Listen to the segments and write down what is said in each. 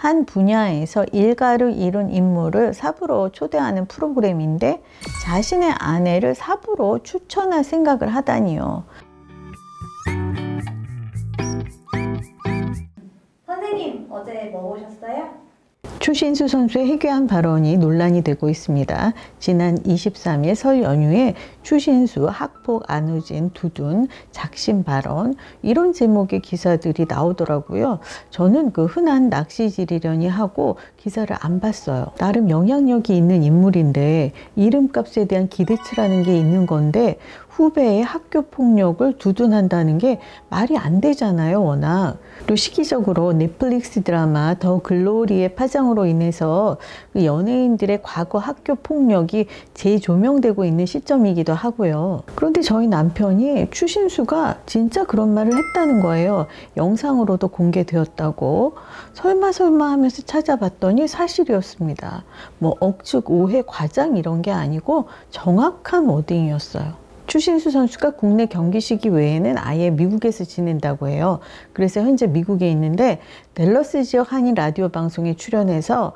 한 분야에서 일가를 이룬 인물을 사부로 초대하는 프로그램인데 자신의 아내를 사부로 추천할 생각을 하다니요. 선생님, 어제 뭐 보셨어요? 추신수 선수의 해괴한 발언이 논란이 되고 있습니다. 지난 23일 설 연휴에 추신수, 학폭, 안우진, 두둔, 작심 발언 이런 제목의 기사들이 나오더라고요. 저는 그 흔한 낚시질이려니 하고 기사를 안 봤어요. 나름 영향력이 있는 인물인데 이름값에 대한 기대치라는 게 있는 건데 후배의 학교 폭력을 두둔한다는 게 말이 안 되잖아요, 워낙. 또 시기적으로 넷플릭스 드라마 더 글로리의 파장으로 인해서 연예인들의 과거 학교 폭력이 재조명되고 있는 시점이기도 하고요. 그런데 저희 남편이 추신수가 진짜 그런 말을 했다는 거예요. 영상으로도 공개되었다고. 설마 하면서 찾아봤더니 사실이었습니다. 뭐 억측, 오해, 과장 이런 게 아니고 정확한 워딩이었어요. 추신수 선수가 국내 경기 시기 외에는 아예 미국에서 지낸다고 해요. 그래서 현재 미국에 있는데 댈러스 지역 한인 라디오 방송에 출연해서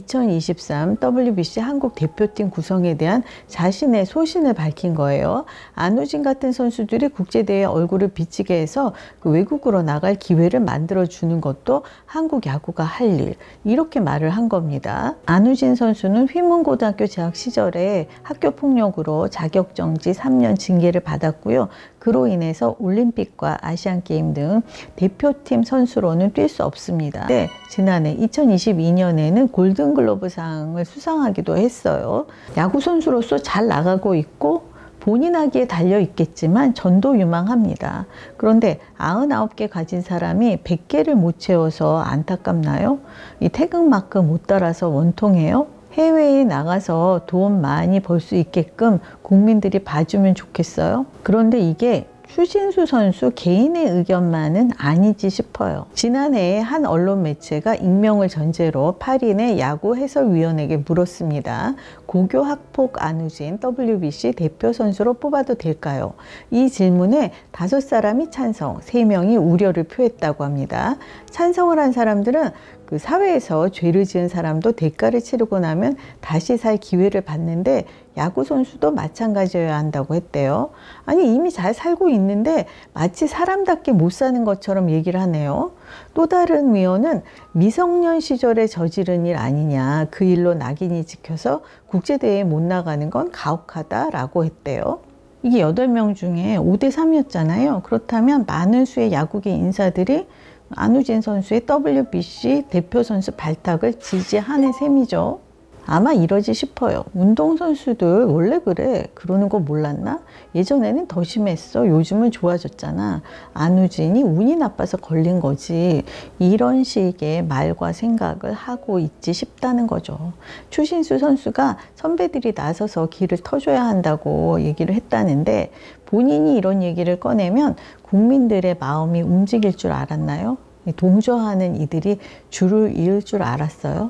2023 WBC 한국 대표팀 구성에 대한 자신의 소신을 밝힌 거예요. 안우진 같은 선수들이 국제대회에 얼굴을 비치게 해서 그 외국으로 나갈 기회를 만들어주는 것도 한국 야구가 할 일, 이렇게 말을 한 겁니다. 안우진 선수는 휘문고등학교 재학 시절에 학교 폭력으로 자격정지 3년 징계를 받았고요. 그로 인해서 올림픽과 아시안게임 등 대표팀 선수로는 뛸 수 없습니다. 네, 지난해 2022년에는 골든글러브상을 수상하기도 했어요. 야구선수로서 잘 나가고 있고 본인하기에 달려 있겠지만 전도유망합니다. 그런데 99개 가진 사람이 100개를 못 채워서 안타깝나요? 이 태극마크 못 달아서 원통해요? 해외에 나가서 돈 많이 벌 수 있게끔 국민들이 봐주면 좋겠어요? 그런데 이게 추신수 선수 개인의 의견만은 아니지 싶어요. 지난해에 한 언론 매체가 익명을 전제로 8인의 야구 해설위원에게 물었습니다. 고교 학폭 안우진 WBC 대표 선수로 뽑아도 될까요? 이 질문에 5사람이 찬성, 3명이 우려를 표했다고 합니다. 찬성을 한 사람들은 그 사회에서 죄를 지은 사람도 대가를 치르고 나면 다시 살 기회를 받는데 야구 선수도 마찬가지여야 한다고 했대요. 아니 이미 잘 살고 있는데 마치 사람답게 못 사는 것처럼 얘기를 하네요. 또 다른 위원은 미성년 시절에 저지른 일 아니냐, 그 일로 낙인이 찍혀서 국제대회에 못 나가는 건 가혹하다라고 했대요. 이게 8명 중에 5대3이었잖아요. 그렇다면 많은 수의 야구계 인사들이 안우진 선수의 WBC 대표 선수 발탁을 지지하는 셈이죠. 아마 이러지 싶어요. 운동선수들 원래 그래. 그러는 거 몰랐나? 예전에는 더 심했어. 요즘은 좋아졌잖아. 안우진이 운이 나빠서 걸린 거지. 이런 식의 말과 생각을 하고 있지 싶다는 거죠. 추신수 선수가 선배들이 나서서 길을 터줘야 한다고 얘기를 했다는데 본인이 이런 얘기를 꺼내면 국민들의 마음이 움직일 줄 알았나요? 동조하는 이들이 줄을 이을 줄 알았어요?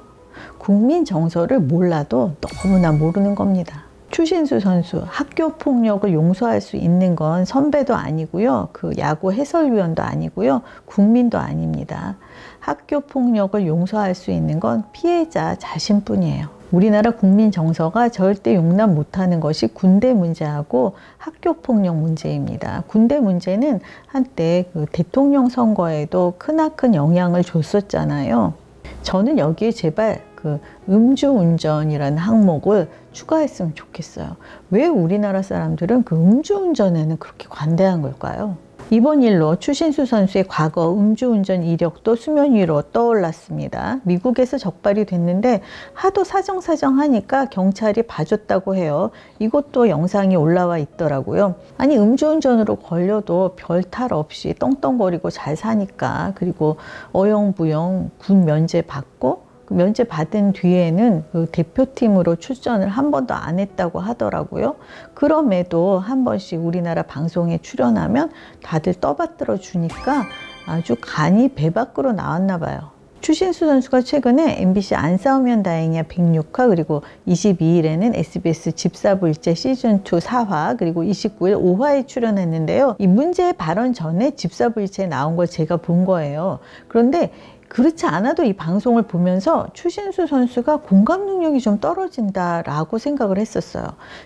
국민 정서를 몰라도 너무나 모르는 겁니다. 추신수 선수, 학교 폭력을 용서할 수 있는 건 선배도 아니고요. 그 야구 해설위원도 아니고요. 국민도 아닙니다. 학교 폭력을 용서할 수 있는 건 피해자 자신뿐이에요. 우리나라 국민 정서가 절대 용납 못하는 것이 군대 문제하고 학교 폭력 문제입니다. 군대 문제는 한때 그 대통령 선거에도 크나큰 영향을 줬었잖아요. 저는 여기에 제발 그 음주운전이라는 항목을 추가했으면 좋겠어요. 왜 우리나라 사람들은 그 음주운전에는 그렇게 관대한 걸까요? 이번 일로 추신수 선수의 과거 음주운전 이력도 수면 위로 떠올랐습니다. 미국에서 적발이 됐는데 하도 사정하니까 경찰이 봐줬다고 해요. 이것도 영상이 올라와 있더라고요. 아니 음주운전으로 걸려도 별 탈 없이 떵떵거리고 잘 사니까, 그리고 어영부영 군 면제 받고 그 면제 받은 뒤에는 그 대표팀으로 출전을 한 번도 안 했다고 하더라고요. 그럼에도 한 번씩 우리나라 방송에 출연하면 다들 떠받들어 주니까 아주 간이 배 밖으로 나왔나 봐요. 추신수 선수가 최근에 MBC 안 싸우면 다행이야 106화, 그리고 22일에는 SBS 집사부일제 시즌2 4화, 그리고 29일 5화에 출연했는데요. 이 문제의 발언 전에 집사부일체에 나온 걸 제가 본 거예요. 그런데 그렇지 않아도 이 방송을 보면서 추신수 선수가 공감 능력이 좀 떨어진다라고 생각을 했었어요.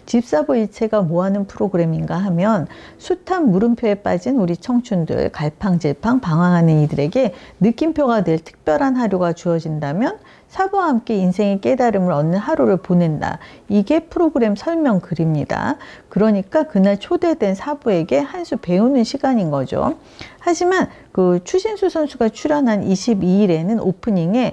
집사부일체가 뭐 하는 프로그램인가 하면 숱한 물음표에 빠진 우리 청춘들, 갈팡질팡 방황하는 이들에게 느낌표가 될 특별한 하루가 주어진다면 사부와 함께 인생의 깨달음을 얻는 하루를 보낸다. 이게 프로그램 설명 글입니다. 그러니까 그날 초대된 사부에게 한 수 배우는 시간인 거죠. 하지만 그 추신수 선수가 출연한 22일에는 오프닝에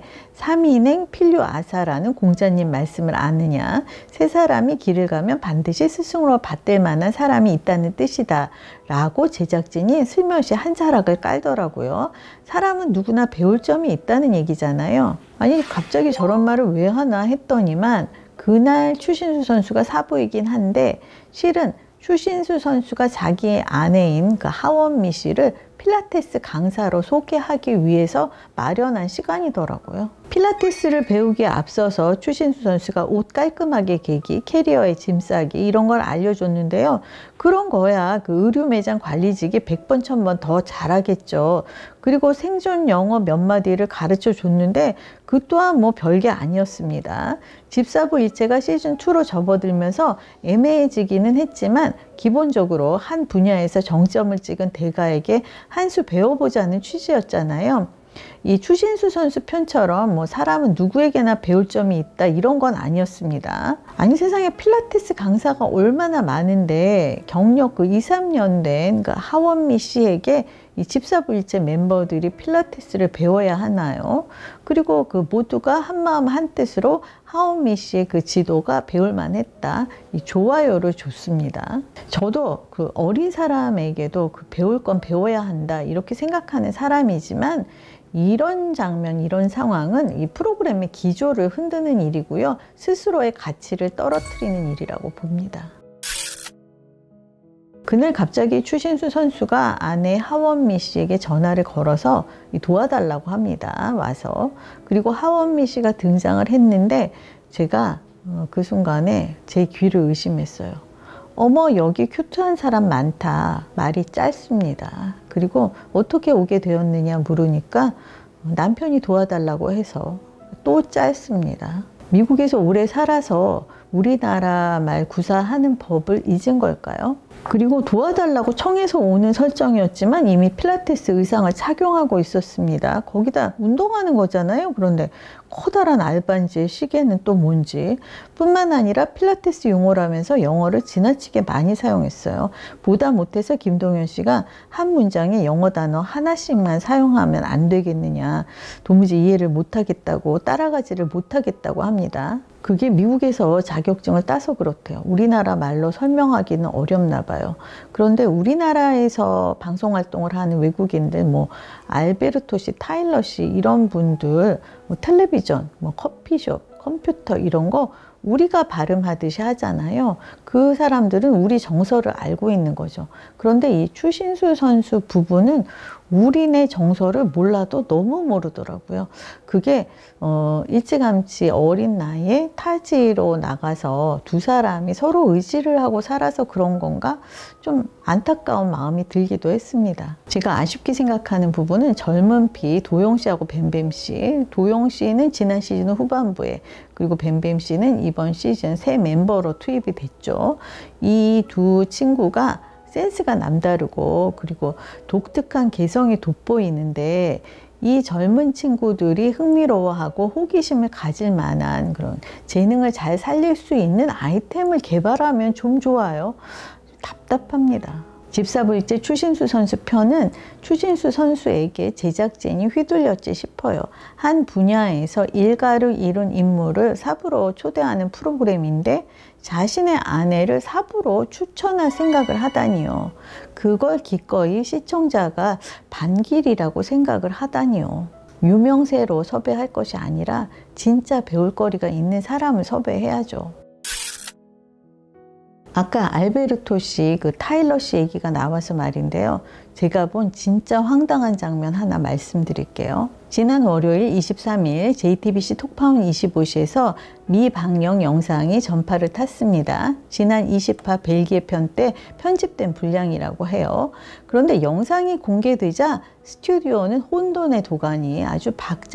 삼인행 필요아사라는 공자님 말씀을 아느냐, 세 사람이 길을 가면 반드시 스승으로 받들 만한 사람이 있다는 뜻이다 라고 제작진이 슬며시 한 자락을 깔더라고요. 사람은 누구나 배울 점이 있다는 얘기잖아요. 아니 갑자기 저런 말을 왜 하나 했더니만 그날 추신수 선수가 사부이긴 한데 실은 추신수 선수가 자기의 아내인 그 하원미 씨를 필라테스 강사로 소개하기 위해서 마련한 시간이더라고요. 필라테스를 배우기에 앞서서 추신수 선수가 옷 깔끔하게 개기, 캐리어에 짐 싸기 이런 걸 알려줬는데요. 그런 거야 그 의류 매장 관리직이 100번 1000번 더 잘하겠죠. 그리고 생존 영어 몇 마디를 가르쳐 줬는데 그 또한 뭐 별게 아니었습니다. 집사부 일체가 시즌2로 접어들면서 애매해지기는 했지만 기본적으로 한 분야에서 정점을 찍은 대가에게 한 수 배워보자는 취지였잖아요. 이 추신수 선수 편처럼 뭐 사람은 누구에게나 배울 점이 있다 이런 건 아니었습니다. 아니 세상에 필라테스 강사가 얼마나 많은데 경력 그 2, 3년 된 그 하원미 씨에게 이 집사부일체 멤버들이 필라테스를 배워야 하나요? 그리고 그 모두가 한마음 한뜻으로 하원미 씨의 그 지도가 배울만 했다. 이 좋아요를 줬습니다. 저도 그 어린 사람에게도 그 배울 건 배워야 한다 이렇게 생각하는 사람이지만 이런 장면, 이런 상황은 이 프로그램의 기조를 흔드는 일이고요. 스스로의 가치를 떨어뜨리는 일이라고 봅니다. 그날 갑자기 추신수 선수가 아내 하원미 씨에게 전화를 걸어서 도와달라고 합니다. 와서. 그리고 하원미 씨가 등장을 했는데 제가 그 순간에 제 귀를 의심했어요. 어머 여기 큐트한 사람 많다. 말이 짧습니다. 그리고 어떻게 오게 되었느냐 물으니까 남편이 도와달라고 해서 또 짧습니다. 미국에서 오래 살아서 우리나라 말 구사하는 법을 잊은 걸까요? 그리고 도와달라고 청해서 오는 설정이었지만 이미 필라테스 의상을 착용하고 있었습니다. 거기다 운동하는 거잖아요. 그런데 커다란 알반지의 시계는 또 뭔지 뿐만 아니라 필라테스 용어라면서 영어를 지나치게 많이 사용했어요. 보다 못해서 김동현 씨가 한 문장에 영어 단어 하나씩만 사용하면 안 되겠느냐 도무지 이해를 못하겠다고 따라가지를 못하겠다고 합니다. 그게 미국에서 자격증을 따서 그렇대요. 우리나라 말로 설명하기는 어렵나 봐요. 그런데 우리나라에서 방송 활동을 하는 외국인들 뭐 알베르토 씨, 타일러 씨 이런 분들 뭐 텔레비전, 뭐 커피숍, 컴퓨터 이런 거 우리가 발음하듯이 하잖아요. 그 사람들은 우리 정서를 알고 있는 거죠. 그런데 이 추신수 선수 부부는 우리네 정서를 몰라도 너무 모르더라고요. 그게 일찌감치 어린 나이에 타지로 나가서 두 사람이 서로 의지를 하고 살아서 그런 건가? 좀 안타까운 마음이 들기도 했습니다. 제가 아쉽게 생각하는 부분은 젊은 피 도영 씨하고 뱀뱀 씨. 도영 씨는 지난 시즌 후반부에 그리고 뱀뱀 씨는 이번 시즌 새 멤버로 투입이 됐죠. 이 두 친구가 센스가 남다르고 그리고 독특한 개성이 돋보이는데 이 젊은 친구들이 흥미로워하고 호기심을 가질 만한 그런 재능을 잘 살릴 수 있는 아이템을 개발하면 좀 좋아요. 답답합니다. 집사부일체 추신수 선수 편은 추신수 선수에게 제작진이 휘둘렸지 싶어요. 한 분야에서 일가를 이룬 인물을 사부로 초대하는 프로그램인데 자신의 아내를 사부로 추천할 생각을 하다니요. 그걸 기꺼이 시청자가 반길이라고 생각을 하다니요. 유명세로 섭외할 것이 아니라 진짜 배울 거리가 있는 사람을 섭외해야죠. 아까 알베르토 씨, 그 타일러 씨 얘기가 나와서 말인데요. 제가 본 진짜 황당한 장면 하나 말씀드릴게요. 지난 월요일 23일 JTBC 톡파운 25시에서 미 방영 영상이 전파를 탔습니다. 지난 20화 벨기에 편 때 편집된 분량이라고 해요. 그런데 영상이 공개되자 스튜디오는 혼돈의 도가니 아주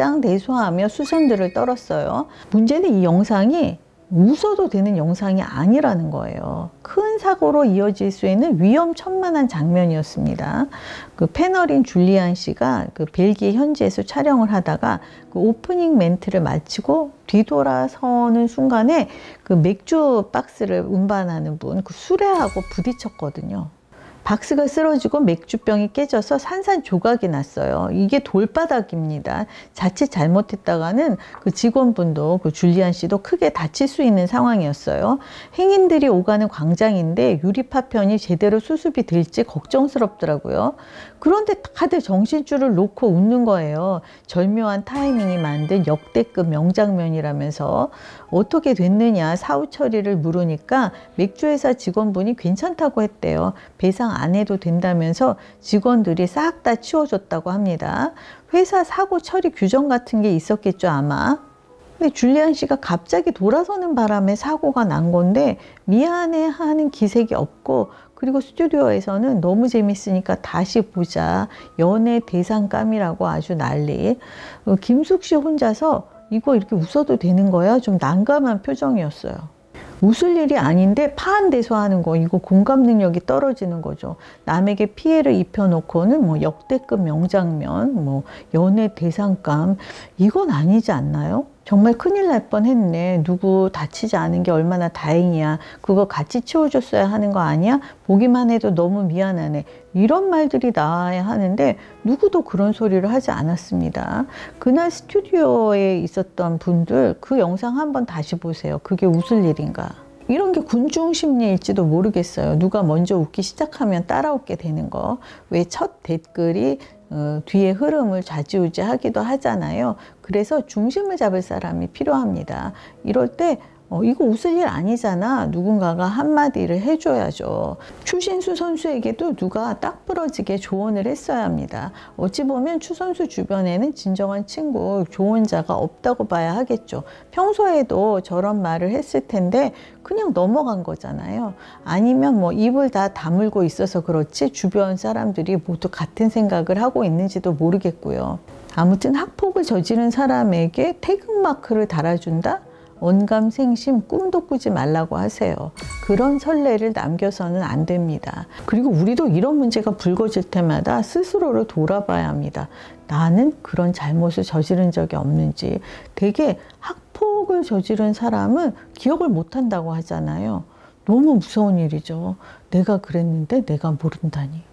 박장대소하며 수선들을 떨었어요. 문제는 이 영상이 웃어도 되는 영상이 아니라는 거예요. 큰 사고로 이어질 수 있는 위험천만한 장면이었습니다. 그 패널인 줄리안 씨가 그 벨기에 현지에서 촬영을 하다가 그 오프닝 멘트를 마치고 뒤돌아서는 순간에 그 맥주 박스를 운반하는 분, 그 수레하고 부딪혔거든요. 박스가 쓰러지고 맥주병이 깨져서 산산조각이 났어요. 이게 돌바닥입니다. 자칫 잘못했다가는 그 직원분도 그 줄리안 씨도 크게 다칠 수 있는 상황이었어요. 행인들이 오가는 광장인데 유리파편이 제대로 수습이 될지 걱정스럽더라고요. 그런데 다들 정신줄을 놓고 웃는 거예요. 절묘한 타이밍이 만든 역대급 명장면이라면서 어떻게 됐느냐 사후 처리를 물으니까 맥주회사 직원분이 괜찮다고 했대요. 배상 안 해도 된다면서 직원들이 싹 다 치워줬다고 합니다. 회사 사고 처리 규정 같은 게 있었겠죠 아마. 근데 줄리안 씨가 갑자기 돌아서는 바람에 사고가 난 건데 미안해 하는 기색이 없고, 그리고 스튜디오에서는 너무 재밌으니까 다시 보자, 연애 대상감이라고 아주 난리. 김숙 씨 혼자서 이거 이렇게 웃어도 되는 거야? 좀 난감한 표정이었어요. 웃을 일이 아닌데 파한대소하는 거, 이거 공감 능력이 떨어지는 거죠. 남에게 피해를 입혀놓고는 뭐 역대급 명장면, 뭐 연애 대상감, 이건 아니지 않나요? 정말 큰일 날 뻔했네. 누구 다치지 않은 게 얼마나 다행이야. 그거 같이 치워줬어야 하는 거 아니야? 보기만 해도 너무 미안하네. 이런 말들이 나와야 하는데 누구도 그런 소리를 하지 않았습니다. 그날 스튜디오에 있었던 분들 그 영상 한번 다시 보세요. 그게 웃을 일인가? 이런 게 군중 심리일지도 모르겠어요. 누가 먼저 웃기 시작하면 따라웃게 되는 거. 왜 첫 댓글이 뒤에 흐름을 좌지우지하기도 하잖아요. 그래서 중심을 잡을 사람이 필요합니다. 이럴 때 이거 웃을 일 아니잖아. 누군가가 한마디를 해줘야죠. 추신수 선수에게도 누가 딱 부러지게 조언을 했어야 합니다. 어찌 보면 추 선수 주변에는 진정한 친구, 조언자가 없다고 봐야 하겠죠. 평소에도 저런 말을 했을 텐데 그냥 넘어간 거잖아요. 아니면 뭐 입을 다 다물고 있어서 그렇지 주변 사람들이 모두 같은 생각을 하고 있는지도 모르겠고요. 아무튼 학폭을 저지른 사람에게 태극마크를 달아준다? 언감생심 꿈도 꾸지 말라고 하세요. 그런 선례를 남겨서는 안 됩니다. 그리고 우리도 이런 문제가 불거질 때마다 스스로를 돌아봐야 합니다. 나는 그런 잘못을 저지른 적이 없는지. 되게 학폭을 저지른 사람은 기억을 못한다고 하잖아요. 너무 무서운 일이죠. 내가 그랬는데 내가 모른다니.